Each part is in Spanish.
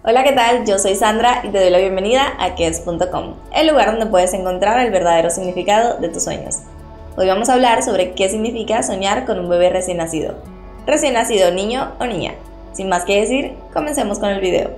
Hola, ¿qué tal? Yo soy Sandra y te doy la bienvenida a Kes.com, el lugar donde puedes encontrar el verdadero significado de tus sueños. Hoy vamos a hablar sobre qué significa soñar con un bebé recién nacido niño o niña. Sin más que decir, comencemos con el video.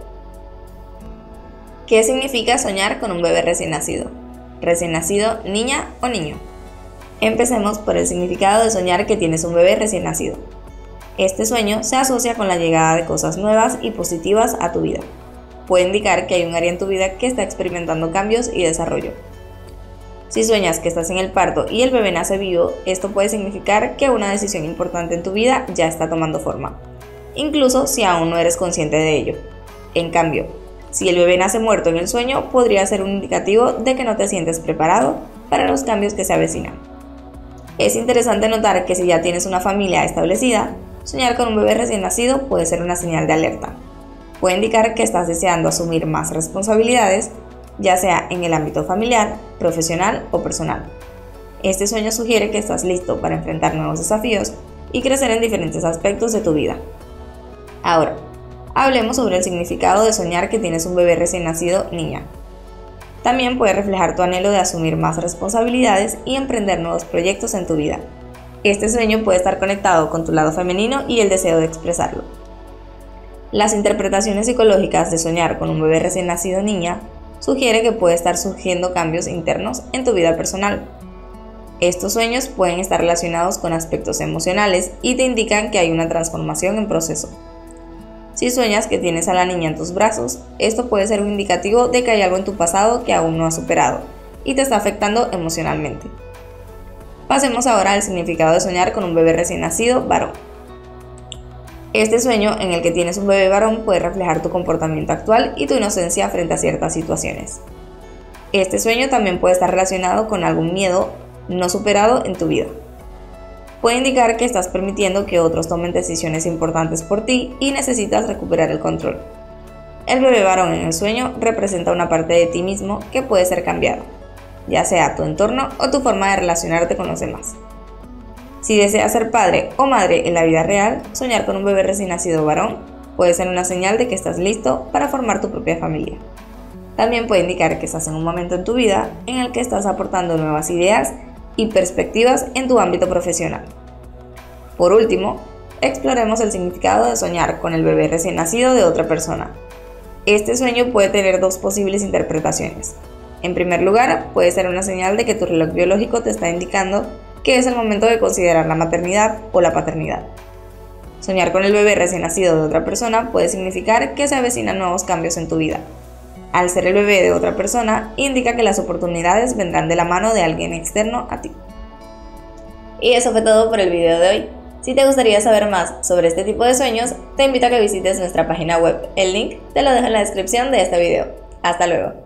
¿Qué significa soñar con un bebé recién nacido? Recién nacido, niña o niño. Empecemos por el significado de soñar que tienes un bebé recién nacido. Este sueño se asocia con la llegada de cosas nuevas y positivas a tu vida. Puede indicar que hay un área en tu vida que está experimentando cambios y desarrollo. Si sueñas que estás en el parto y el bebé nace vivo, esto puede significar que una decisión importante en tu vida ya está tomando forma, incluso si aún no eres consciente de ello. En cambio, si el bebé nace muerto en el sueño, podría ser un indicativo de que no te sientes preparado para los cambios que se avecinan. Es interesante notar que si ya tienes una familia establecida, soñar con un bebé recién nacido puede ser una señal de alerta. Puede indicar que estás deseando asumir más responsabilidades, ya sea en el ámbito familiar, profesional o personal. Este sueño sugiere que estás listo para enfrentar nuevos desafíos y crecer en diferentes aspectos de tu vida. Ahora, hablemos sobre el significado de soñar que tienes un bebé recién nacido niña. También puede reflejar tu anhelo de asumir más responsabilidades y emprender nuevos proyectos en tu vida. Este sueño puede estar conectado con tu lado femenino y el deseo de expresarlo. Las interpretaciones psicológicas de soñar con un bebé recién nacido niña sugiere que puede estar surgiendo cambios internos en tu vida personal. Estos sueños pueden estar relacionados con aspectos emocionales y te indican que hay una transformación en proceso. Si sueñas que tienes a la niña en tus brazos, esto puede ser un indicativo de que hay algo en tu pasado que aún no has superado y te está afectando emocionalmente. Pasemos ahora al significado de soñar con un bebé recién nacido varón. Este sueño en el que tienes un bebé varón puede reflejar tu comportamiento actual y tu inocencia frente a ciertas situaciones. Este sueño también puede estar relacionado con algún miedo no superado en tu vida. Puede indicar que estás permitiendo que otros tomen decisiones importantes por ti y necesitas recuperar el control. El bebé varón en el sueño representa una parte de ti mismo que puede ser cambiada, ya sea tu entorno o tu forma de relacionarte con los demás. Si deseas ser padre o madre en la vida real, soñar con un bebé recién nacido varón puede ser una señal de que estás listo para formar tu propia familia. También puede indicar que estás en un momento en tu vida en el que estás aportando nuevas ideas y perspectivas en tu ámbito profesional. Por último, exploremos el significado de soñar con el bebé recién nacido de otra persona. Este sueño puede tener dos posibles interpretaciones. En primer lugar, puede ser una señal de que tu reloj biológico te está indicando que es el momento de considerar la maternidad o la paternidad. Soñar con el bebé recién nacido de otra persona puede significar que se avecinan nuevos cambios en tu vida. Al ser el bebé de otra persona, indica que las oportunidades vendrán de la mano de alguien externo a ti. Y eso fue todo por el video de hoy. Si te gustaría saber más sobre este tipo de sueños, te invito a que visites nuestra página web. El link te lo dejo en la descripción de este video. Hasta luego.